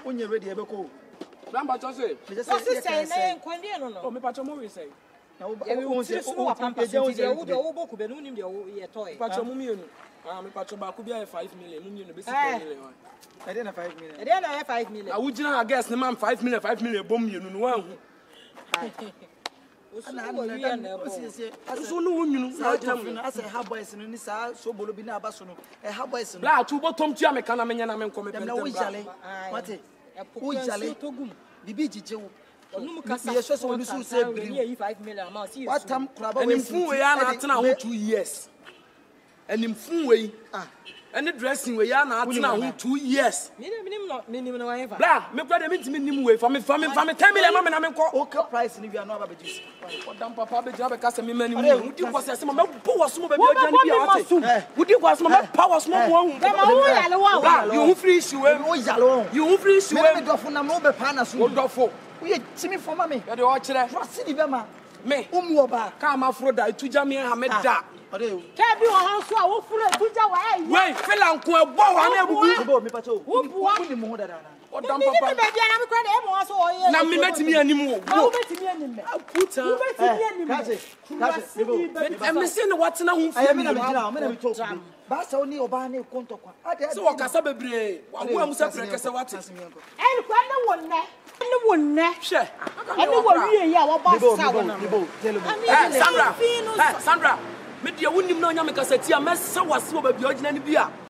When you're ready, Ebeko. Grandpa just say. What's it say? Oh, me patch more say. Now, we won't say, oh, Pampa, the old Benuni, your toy. Patch me patch back could be 5 million. I didn't have 5 million. I didn't have 5 million. I would I guess the man 5 million bomb you know. So no you know as a habboys and this so bolobina basono a habboys la two bottom tia me kana menya na me come pen what ujale bibi jijewo me so so so say 5 million amount see what time crab and him fun we ya na atena ho 2 years and him fun we any dressing we ya na atena ho 2 years minimum no ever bla me kwa de mitimi nim we for me 10 million ma me na me nko okay price ni we are no aba bejuice odam papa be jabe ka se me mani mu udi kwa se me power so be bia jani bia wate udi kwa so me power so mo hu you hu free issue you hu free issue me do fo na mo be pa na so do fo we timi for ma me e de o kire trust di be ma me umu oba ka ma fro da ituja me ha me da Kebi o han so a wo furo ituja wa wey fela nko egbo wa na ebubu me pacho ni mo da da odam papa be bia na me kwa de mo so oye na me metimi anim wo wo metimi anim me puta wo metimi anim kaje me say no what na hu fi me na me gina me na me talk ba sa oni oba na ekonto kwa so wo kasa bebre wo am se prekese wate en kwa na wonne ni wonne she eni wo wie ya wo ba sa wona Sandra me dia wonim na onya me kasa ti a me se wase wo ba bia ogina ni bia